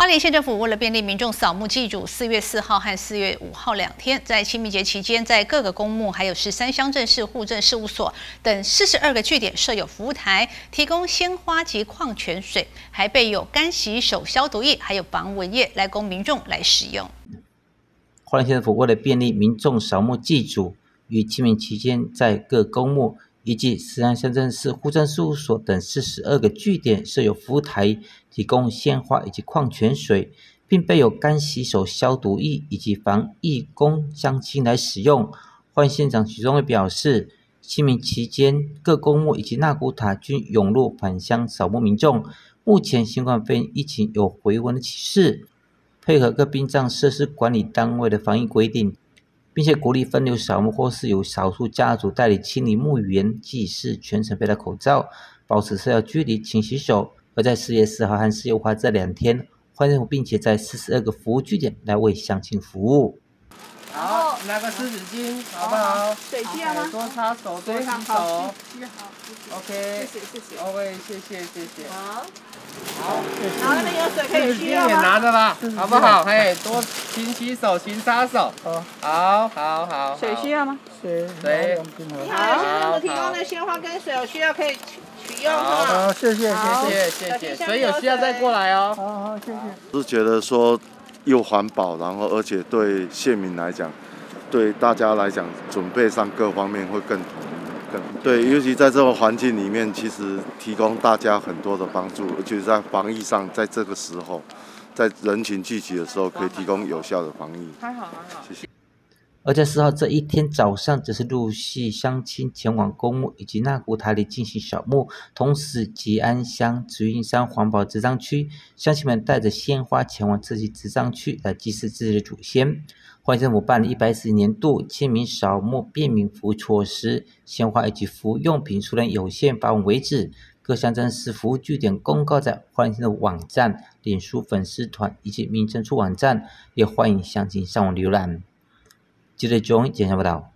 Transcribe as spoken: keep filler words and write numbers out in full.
花莲县政府为了便利民众扫墓祭祖，四月四号和四月五号两天，在清明节期间，在各个公墓还有十三乡镇市户政事务所等四十二个据点设有服务台，提供鲜花及矿泉水，还备有干洗手消毒液，还有防蚊液来供民众来使用。 花莲县政府为了便利民众扫墓祭祖，于清明期间在各公墓以及十三乡镇市户政事务所等四十二个据点设有服务台，提供鲜花以及矿泉水，并备有干洗手消毒液以及防疫供乡亲来使用。花莲县长许宗伟表示，清明期间各公墓以及纳古塔均涌入返乡扫墓民众，目前新冠肺炎疫情有回温的趋势，配合各殡葬设施管理单位的防疫规定，并且鼓励分流扫墓，或是由少数家族代理清理墓园，祭祀全程佩戴口罩，保持社交距离，勤洗手。而在四月四号和四月五号这两天，花莲政府并且在四十二个服务据点来为乡亲服务。 好，拿个湿纸巾，好不好？ 水需要吗？ 多擦手，多洗手。 好 OK， 谢谢谢谢。 OK， 谢谢谢谢。 好， 好， 然后那边有水可以需要吗？ 也拿着啦，好不好？嘿，多勤洗手，勤擦手。好，好，好。 水需要吗？ 水，水。 你好，现在提供的鲜花跟水有需要可以取用哈。 好，谢谢谢谢谢谢。水有需要再过来哦。好好，谢谢。 是觉得说又环保，然后而且对县民来讲，对大家来讲，准备上各方面会更统一，更对。尤其在这个环境里面，其实提供大家很多的帮助，而且在防疫上，在这个时候，在人群聚集的时候，可以提供有效的防疫。 还好还好， 谢谢。 而在四号这一天早上，则是陆续乡亲前往公墓以及纳古塔里进行扫墓，同时吉安乡慈云山环保植葬区，乡亲们带着鲜花前往这些植葬区来祭祀自己的祖先。花莲政府办理一百一十年度清明扫墓便民服务措施，鲜花以及服务用品数量有限，发文为止。各乡镇市服务据点公告在花莲县的网站、脸书粉丝团以及民政处网站，也欢迎乡亲上网浏览。记者钟简报报道。